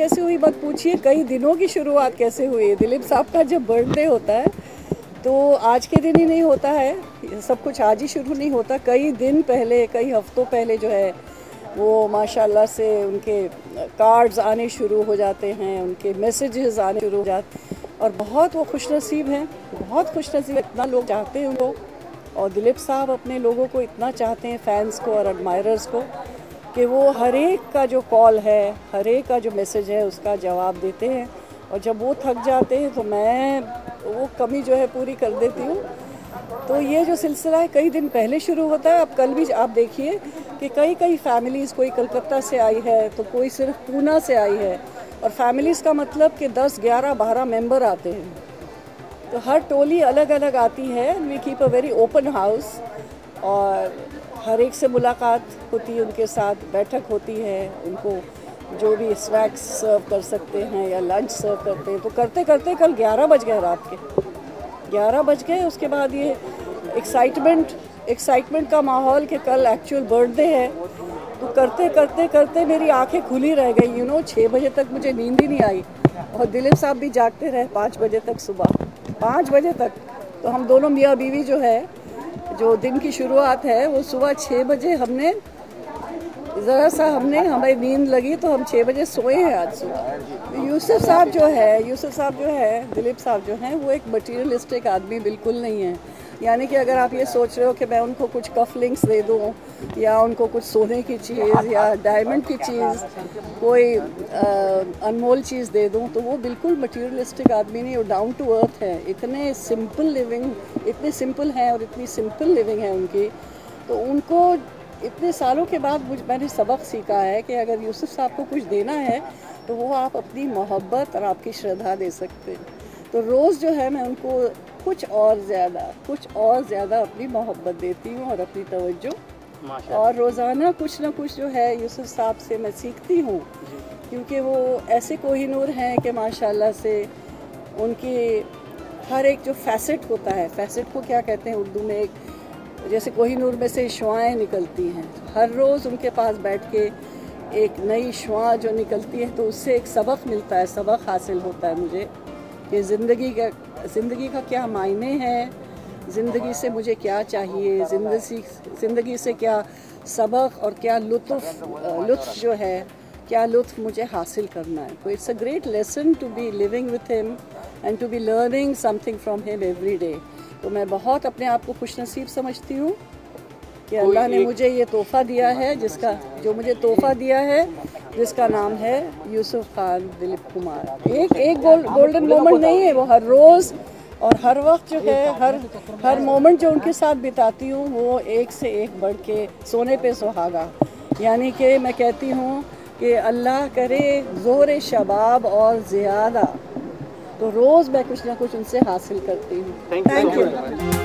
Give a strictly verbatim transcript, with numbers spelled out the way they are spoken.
कैसे हुई मत पूछिए, कई दिनों की शुरुआत कैसे हुई। दिलीप साहब का जब बर्थडे होता है तो आज के दिन ही नहीं होता है, सब कुछ आज ही शुरू नहीं होता। कई दिन पहले, कई हफ्तों पहले जो है वो माशाल्लाह से उनके कार्ड्स आने शुरू हो जाते हैं, उनके मैसेजेस आने शुरू हो जाते हैं और बहुत वो खुशनसीब हैं, बहुत खुशनसीब। इतना लोग चाहते हैं उनको, और दिलीप साहब अपने लोगों को इतना चाहते हैं, फैंस को और एडमायरर्स को, कि वो हर एक का जो कॉल है, हर एक का जो मैसेज है उसका जवाब देते हैं। और जब वो थक जाते हैं तो मैं वो कमी जो है पूरी कर देती हूँ। तो ये जो सिलसिला है कई दिन पहले शुरू होता है। अब कल भी आप देखिए कि कई कई फैमिलीज़, कोई कलकत्ता से आई है तो कोई सिर्फ पूना से आई है, और फैमिलीज़ का मतलब कि दस ग्यारह बारह मेंबर आते हैं, तो हर टोली अलग अलग आती है। We keep a very open house, और हर एक से मुलाकात होती है, उनके साथ बैठक होती है, उनको जो भी स्नैक्स सर्व कर सकते हैं या लंच सर्व करते हैं। तो करते करते कल ग्यारह बज गए, रात के ग्यारह बज गए। उसके बाद ये एक्साइटमेंट एक्साइटमेंट का माहौल कि कल एक्चुअल बर्थडे है, तो करते करते करते मेरी आंखें खुली रह गई। यू नो छः बजे तक मुझे नींद ही नहीं आई, और दिलीप साहब भी जागते रहे पाँच बजे तक, सुबह पाँच बजे तक। तो हम दोनों मियाँ बीवी जो है, जो दिन की शुरुआत है वो सुबह छः बजे हमने ज़रा सा हमने हमें नींद लगी तो हम छः बजे सोए हैं आज सुबह। यूसुफ साहब जो है यूसुफ साहब जो है दिलीप साहब जो हैं, वो एक मटीरियलिस्टिक आदमी बिल्कुल नहीं है। यानी कि अगर आप ये सोच रहे हो कि मैं उनको कुछ कफ लिंक्स दे दूँ, या उनको कुछ सोने की चीज़ या डायमंड की चीज़, कोई अनमोल चीज़ दे दूँ, तो वो बिल्कुल मटीरियलिस्टिक आदमी नहीं, वो डाउन टू अर्थ है। इतने सिंपल लिविंग, इतने सिंपल हैं और इतनी सिंपल लिविंग है उनकी। तो उनको इतने सालों के बाद मुझ मैंने सबक सीखा है कि अगर यूसुफ साहब को कुछ देना है तो वो आप अपनी मोहब्बत और आपकी श्रद्धा दे सकते हैं। तो रोज़ जो है मैं उनको कुछ और ज़्यादा कुछ और ज़्यादा अपनी मोहब्बत देती हूँ और अपनी तवज्जो, और रोज़ाना कुछ ना कुछ जो है यूसुफ साहब से मैं सीखती हूँ, क्योंकि वो ऐसे कोहिनूर हैं कि माशाल्लाह से उनकी हर एक जो फैसेट होता है, फैसेट को क्या कहते हैं उर्दू में, एक जैसे कोहिनूर में से शुआएँ निकलती हैं, हर रोज़ उनके पास बैठ के एक नई शुआ जो निकलती है तो उससे एक सबक मिलता है, सबक हासिल होता है मुझे कि ज़िंदगी का ज़िंदगी का क्या मायने हैं, ज़िंदगी से मुझे क्या चाहिए, ज़िंदगी ज़िंदगी से क्या सबक और क्या लुत्फ़ लुत्फ़ जो है, क्या लुत्फ़ मुझे हासिल करना है। तो it's a great lesson to be living with him and to be learning something from him every day. तो मैं बहुत अपने आप को खुशनसीब समझती हूँ कि अल्लाह ने मुझे ये तोहफ़ा दिया है, जिसका जो मुझे तोहफ़ा दिया है जिसका नाम है यूसुफ खान दिलीप कुमार। एक एक गोल, गोल्डन मोमेंट नहीं है, वो हर रोज़ और हर वक्त जो है, हर हर मोमेंट जो उनके साथ बिताती हूँ वो एक से एक बढ़ के सोने पे सुहागा। यानी कि मैं कहती हूँ कि अल्लाह करे ज़ोर शबाब और ज़्यादा, तो रोज़ मैं कुछ ना कुछ उनसे हासिल करती हूँ। Thank you.